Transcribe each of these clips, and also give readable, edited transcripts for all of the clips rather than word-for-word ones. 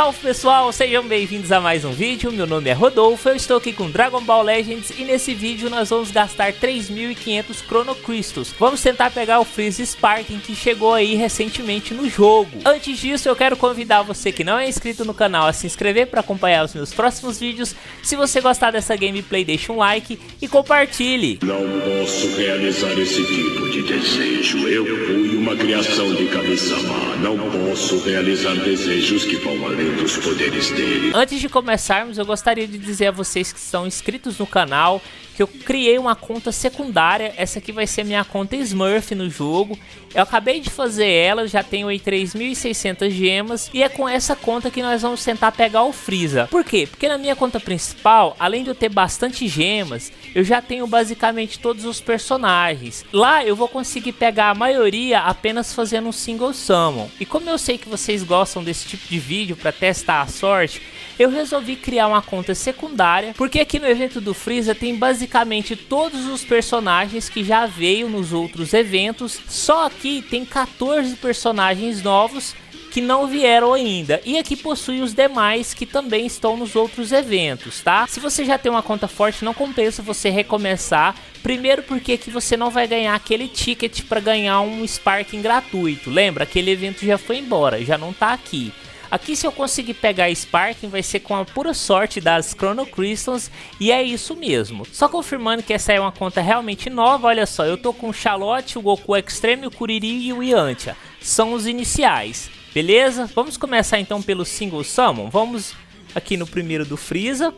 Salve pessoal, sejam bem-vindos a mais um vídeo, meu nome é Rodolfo, eu estou aqui com Dragon Ball Legends e nesse vídeo nós vamos gastar 3.500 Chrono Crystals. Vamos tentar pegar o Freeza Sparking que chegou aí recentemente no jogo. Antes disso eu quero convidar você que não é inscrito no canal a se inscrever para acompanhar os meus próximos vídeos. Se você gostar dessa gameplay, deixa um like e compartilhe. Não posso realizar esse tipo de desejo, eu fui uma criação de Kami-sama. Não posso realizar desejos que vão além dos poderes dele. Antes de começarmos, eu gostaria de dizer a vocês que estão inscritos no canal que eu criei uma conta secundária. Essa aqui vai ser minha conta Smurf no jogo. Eu acabei de fazer ela, já tenho aí 3.600 gemas e é com essa conta que nós vamos tentar pegar o Freeza. Por quê? Porque na minha conta principal, além de eu ter bastante gemas, eu já tenho basicamente todos os personagens. Lá eu vou conseguir pegar a maioria apenas fazendo um single summon. E como eu sei que vocês gostam desse tipo de vídeo para testar a sorte, eu resolvi criar uma conta secundária, porque aqui no evento do Freeza tem basicamente todos os personagens que já veio nos outros eventos, só aqui tem 14 personagens novos que não vieram ainda, e aqui possui os demais que também estão nos outros eventos, tá? Se você já tem uma conta forte, não compensa você recomeçar, primeiro porque aqui você não vai ganhar aquele ticket para ganhar um Sparking gratuito, lembra? Aquele evento já foi embora, já não tá aqui. Aqui se eu conseguir pegar Sparking vai ser com a pura sorte das Chrono Crystals e é isso mesmo. Só confirmando que essa é uma conta realmente nova, olha só, eu tô com o Charlotte, o Goku Extreme, o Kuririn e o Yantia. São os iniciais, beleza? Vamos começar então pelo Single Summon. Vamos aqui no primeiro do Freeza.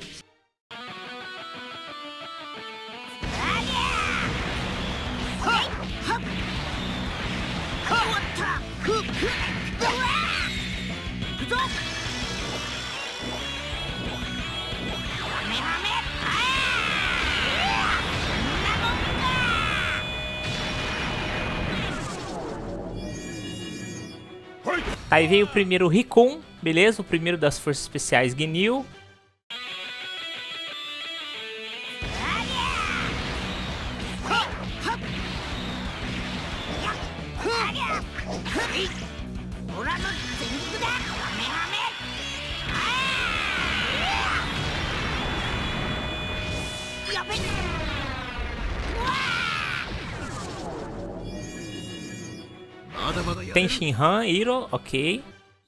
Aí veio o primeiro Rikun, beleza? O primeiro das forças especiais Ginyu. Tem Shinhan, Hiro, ok.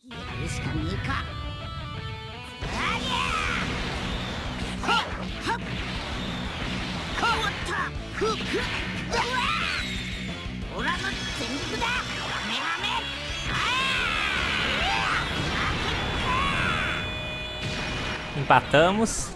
Empatamos.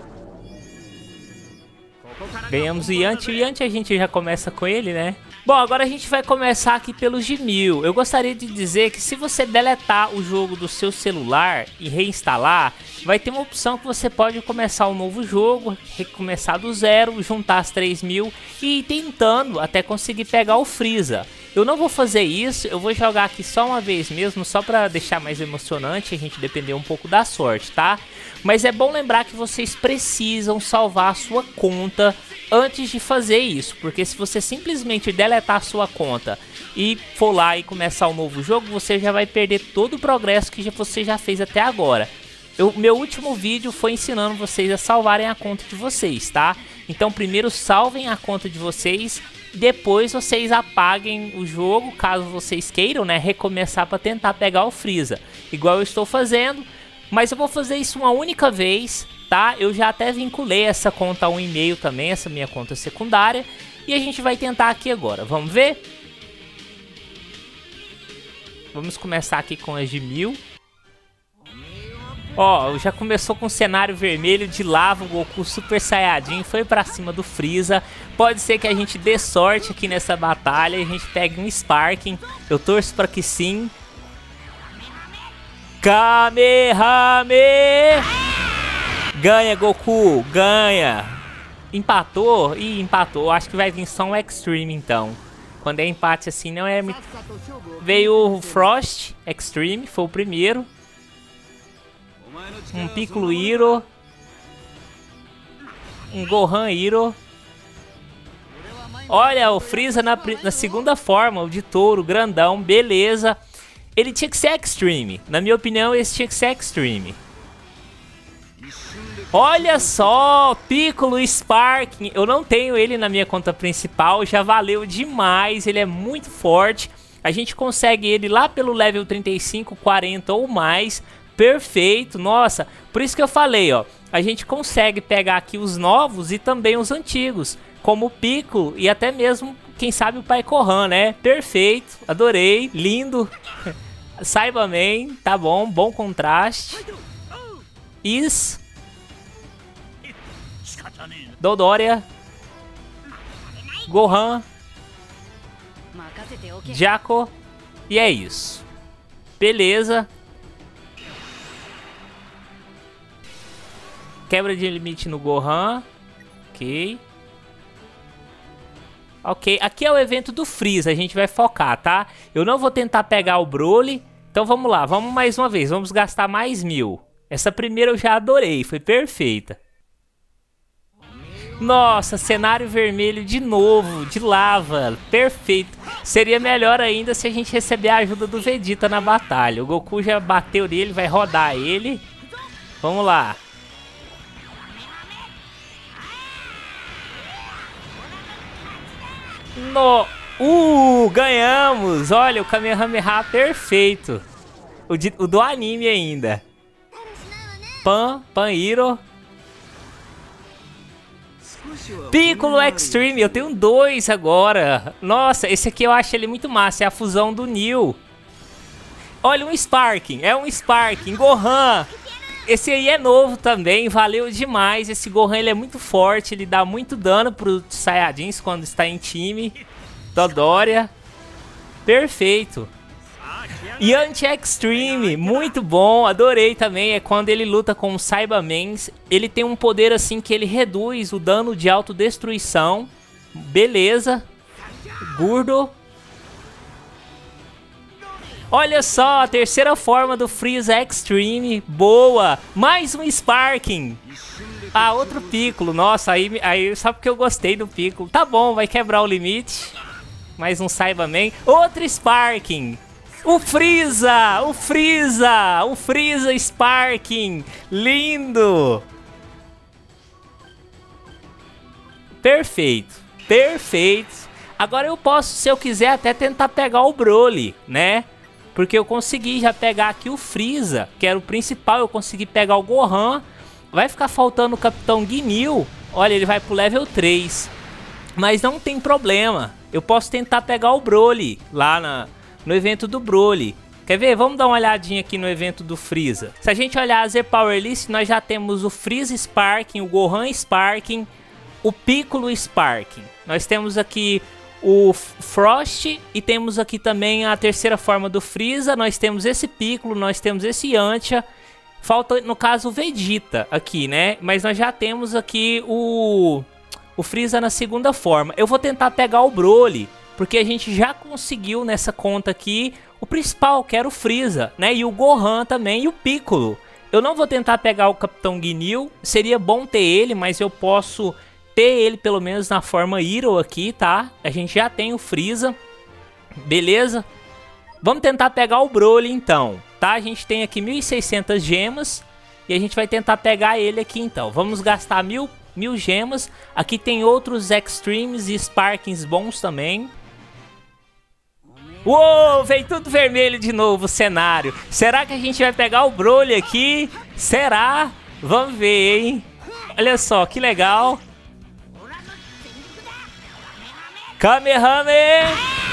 Ganhamos o Yantia. O Yantia a gente já começa com ele, né? Bom, agora a gente vai começar aqui pelos de 1000. Eu gostaria de dizer que se você deletar o jogo do seu celular e reinstalar, vai ter uma opção que você pode começar um novo jogo, recomeçar do zero, juntar as 3.000 e ir tentando até conseguir pegar o Freeza. Eu não vou fazer isso, eu vou jogar aqui só uma vez mesmo, só para deixar mais emocionante, a gente depender um pouco da sorte, tá? Mas é bom lembrar que vocês precisam salvar a sua conta antes de fazer isso, porque se você simplesmente deletar a sua conta e for lá e começar um novo jogo, você já vai perder todo o progresso que você já fez até agora. Meu último vídeo foi ensinando vocês a salvarem a conta de vocês, tá? Então primeiro salvem a conta de vocês, depois vocês apaguem o jogo, caso vocês queiram, né, recomeçar para tentar pegar o Freeza, igual eu estou fazendo, mas eu vou fazer isso uma única vez, tá? Eu já até vinculei essa conta a um e-mail também, essa minha conta secundária, e a gente vai tentar aqui agora, vamos ver? Vamos começar aqui com as de 1000. Ó, já começou com o cenário vermelho de lava, o Goku Super Saiyajin foi pra cima do Freeza. Pode ser que a gente dê sorte aqui nessa batalha e a gente pegue um Sparking. Eu torço pra que sim. Kamehame! Ganha, Goku, ganha! Empatou? Ih, empatou. Acho que vai vir só um Extreme então. Quando é empate assim não é muito... Veio o Frost Extreme, foi o primeiro. Um Piccolo Hero, um Gohan Hero. Olha, o Freeza na segunda forma, o de touro, grandão, beleza. Ele tinha que ser Extreme. Na minha opinião, esse tinha que ser Extreme. Olha só, Piccolo Sparking. Eu não tenho ele na minha conta principal, já valeu demais. Ele é muito forte. A gente consegue ele lá pelo level 35, 40 ou mais. Perfeito, nossa. Por isso que eu falei, ó. A gente consegue pegar aqui os novos e também os antigos. Como o Piccolo e até mesmo, quem sabe, o Pai Gohan, né? Perfeito, adorei, lindo. Saibaman, tá bom, bom contraste. Is. Dodoria. Gohan. Jaco. E é isso. Beleza. Quebra de limite no Gohan. Ok. Ok, aqui é o evento do Freeza, a gente vai focar, tá? Eu não vou tentar pegar o Broly. Então vamos lá, vamos mais uma vez, vamos gastar mais 1000. Essa primeira eu já adorei, foi perfeita. Nossa, cenário vermelho de novo, de lava, perfeito. Seria melhor ainda se a gente receber a ajuda do Vegeta na batalha. O Goku já bateu nele, vai rodar ele. Vamos lá. Ganhamos! Olha, o Kamehameha perfeito. O do anime ainda. Pan-Hiro. Piccolo Extreme, eu tenho 2 agora. Nossa, esse aqui eu acho ele muito massa, é a fusão do Neo. Olha, um Sparking, é um Sparking, Gohan. Esse aí é novo também, valeu demais. Esse Gohan ele é muito forte, ele dá muito dano pro Saiyajins quando está em time. Dodoria. Perfeito. Yanti Extreme, muito bom, adorei também. É quando ele luta com o Saibamans. Ele tem um poder assim que ele reduz o dano de autodestruição. Beleza. Gordo. Olha só, a terceira forma do Freeza Extreme. Boa. Mais um Sparking. Ah, outro Piccolo. Nossa, aí só porque eu gostei do Piccolo. Tá bom, vai quebrar o limite. Mais um Saibaman. Outro Sparking. O Freeza. O Freeza. O Freeza Sparking. Lindo. Perfeito. Perfeito. Agora eu posso, se eu quiser, até tentar pegar o Broly, né? Porque eu consegui já pegar aqui o Freeza, que era o principal. Eu consegui pegar o Gohan. Vai ficar faltando o Capitão Ginyu. Olha, ele vai pro level 3. Mas não tem problema. Eu posso tentar pegar o Broly lá no evento do Broly. Quer ver? Vamos dar uma olhadinha aqui no evento do Freeza. Se a gente olhar a Z-Power List, nós já temos o Freeza Sparking, o Gohan Sparking, o Piccolo Sparking. Nós temos aqui o Frost e temos aqui também a terceira forma do Freeza. Nós temos esse Piccolo, nós temos esse Yantia. Falta, no caso, o Vegeta aqui, né? Mas nós já temos aqui o Freeza na segunda forma. Eu vou tentar pegar o Broly, porque a gente já conseguiu nessa conta aqui o principal, que era o Freeza, né? E o Gohan também e o Piccolo. Eu não vou tentar pegar o Capitão Ginyu. Seria bom ter ele, mas eu posso ter ele pelo menos na forma Hero aqui, tá? A gente já tem o Freeza. Beleza? Vamos tentar pegar o Broly então, tá? A gente tem aqui 1.600 gemas e a gente vai tentar pegar ele aqui então. Vamos gastar 1000 gemas. Aqui tem outros Extremes e Sparkings bons também. Uou, veio tudo vermelho de novo o cenário. Será que a gente vai pegar o Broly aqui? Será? Vamos ver, hein? Olha só, que legal. Kamehameha!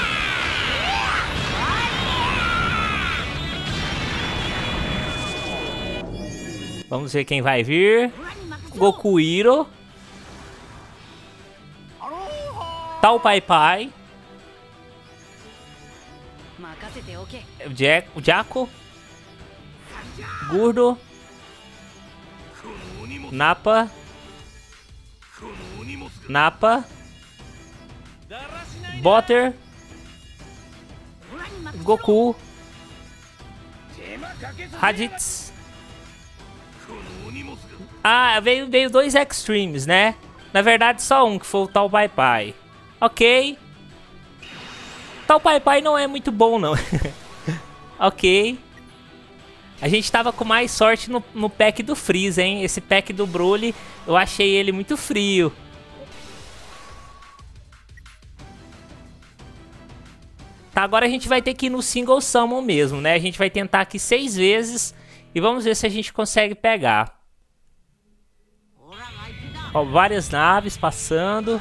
Vamos ver quem vai vir. Goku Hiro. Tao Pai Pai. O Jaco. Gordo. Nappa. Butter. Goku. Raditz. Ah, veio 2 Extremes, né? Na verdade só um, que foi o Tao Pai Pai. Ok. Tao Pai Pai não é muito bom, não. Ok. A gente tava com mais sorte no pack do Freeza, hein? Esse pack do Broly, eu achei ele muito frio. Tá, agora a gente vai ter que ir no Single Summon mesmo, né? A gente vai tentar aqui 6 vezes e vamos ver se a gente consegue pegar. Ó, várias naves passando.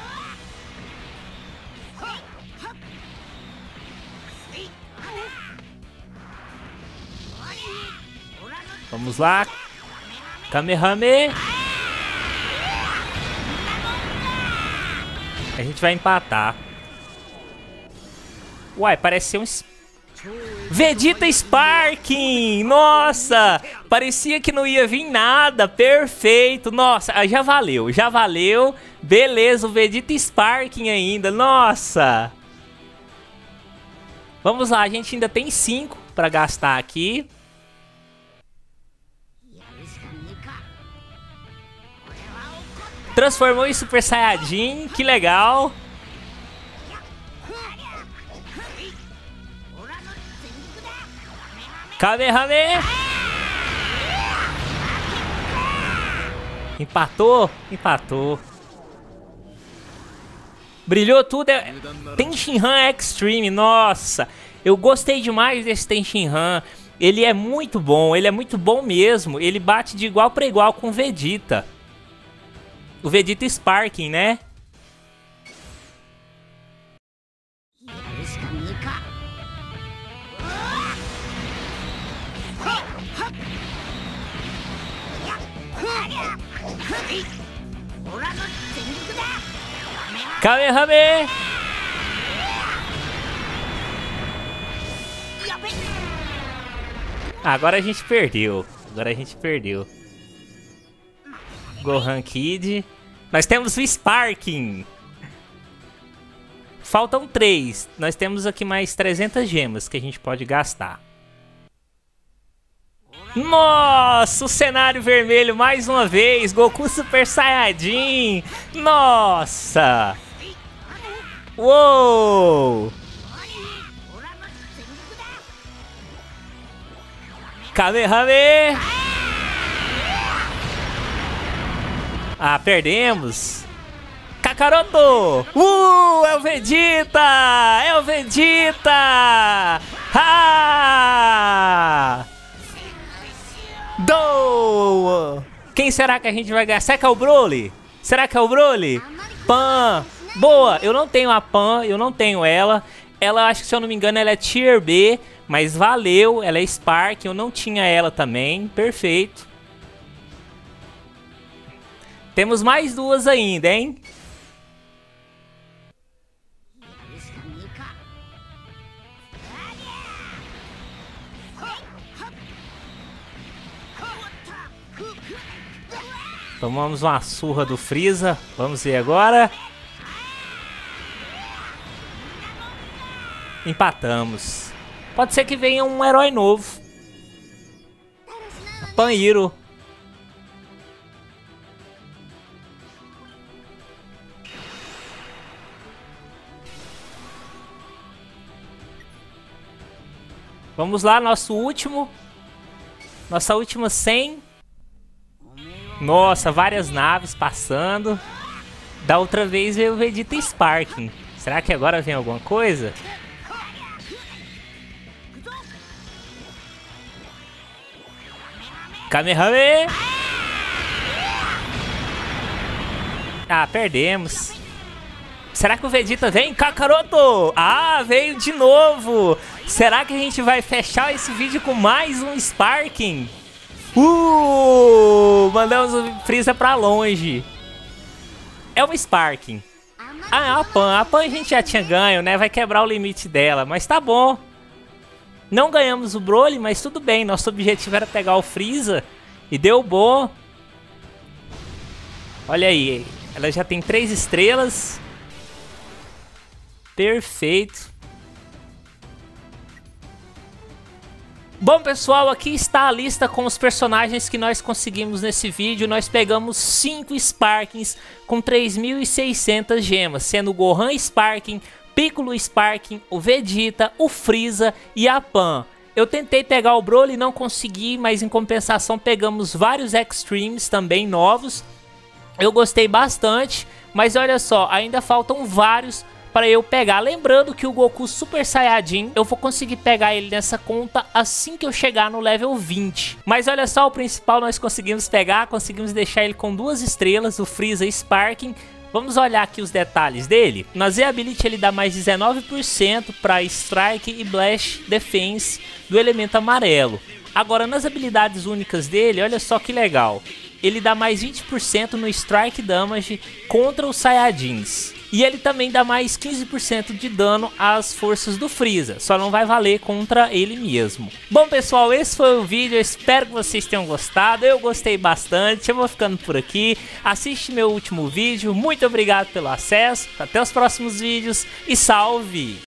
Vamos lá. Kamehameha. A gente vai empatar. Uai, parece ser um... Vegeta Sparking! Nossa! Parecia que não ia vir nada. Perfeito. Nossa, já valeu. Já valeu. Beleza, o Vegeta Sparking ainda. Nossa! Vamos lá, a gente ainda tem 5 pra gastar aqui. Transformou em Super Saiyajin. Que legal. Kamehameha. Empatou? Empatou. Brilhou tudo. Tenshinhan Extreme. Nossa, eu gostei demais desse Tenshinhan. Ele é muito bom. Ele é muito bom mesmo. Ele bate de igual para igual com o Vegeta. O Vegeta Sparking, né? Kamehameha! Agora a gente perdeu. Agora a gente perdeu. Gohan Kid. Nós temos o Sparking. Faltam 3. Nós temos aqui mais 300 gemas que a gente pode gastar. Nossa, o cenário vermelho mais uma vez. Goku Super Saiyajin. Nossa. Uou. Kamehameha. Ah, perdemos. Kakaroto. É o Vegeta. É o Vegeta. Ah! Quem será que a gente vai ganhar? Será que é o Broly? Será que é o Broly? Pan. Boa, eu não tenho a Pan, eu não tenho ela. Ela, acho que se eu não me engano, ela é Tier B. Mas valeu, ela é Spark, eu não tinha ela também. Perfeito. Temos mais 2 ainda, hein? Tomamos uma surra do Freeza. Vamos ver agora. Empatamos. Pode ser que venha um herói novo. Panhiro. Vamos lá, nosso último. Nossa última 100. Nossa, várias naves passando. Da outra vez veio o Vegeta Sparking. Será que agora vem alguma coisa? Kamehameha! Ah, perdemos. Será que o Vegeta vem? Kakaroto! Ah, veio de novo! Será que a gente vai fechar esse vídeo com mais um Sparking? Mandamos o Freeza pra longe. É um Sparking. Ah, é a Pan. A Pan a gente já tinha ganho, né? Vai quebrar o limite dela, mas tá bom. Não ganhamos o Broly, mas tudo bem. Nosso objetivo era pegar o Freeza e deu bom. Olha aí, ela já tem 3 estrelas. Perfeito. Bom, pessoal, aqui está a lista com os personagens que nós conseguimos nesse vídeo. Nós pegamos 5 Sparkings com 3.600 gemas, sendo o Gohan Sparking, Piccolo Sparking, o Vegeta, o Freeza e a Pan. Eu tentei pegar o Broly e não consegui, mas em compensação pegamos vários Extremes também novos. Eu gostei bastante, mas olha só, ainda faltam vários para eu pegar. Lembrando que o Goku Super Saiyajin, eu vou conseguir pegar ele nessa conta assim que eu chegar no level 20. Mas olha só, o principal nós conseguimos pegar, conseguimos deixar ele com 2 estrelas, o Frieza Sparking. Vamos olhar aqui os detalhes dele. Na Z-Ability ele dá mais 19% para Strike e Blast Defense do elemento amarelo. Agora nas habilidades únicas dele, olha só que legal. Ele dá mais 20% no Strike Damage contra os Saiyajins. E ele também dá mais 15% de dano às forças do Frieza, só não vai valer contra ele mesmo. Bom pessoal, esse foi o vídeo, eu espero que vocês tenham gostado, eu gostei bastante, eu vou ficando por aqui. Assiste meu último vídeo, muito obrigado pelo acesso, até os próximos vídeos e salve!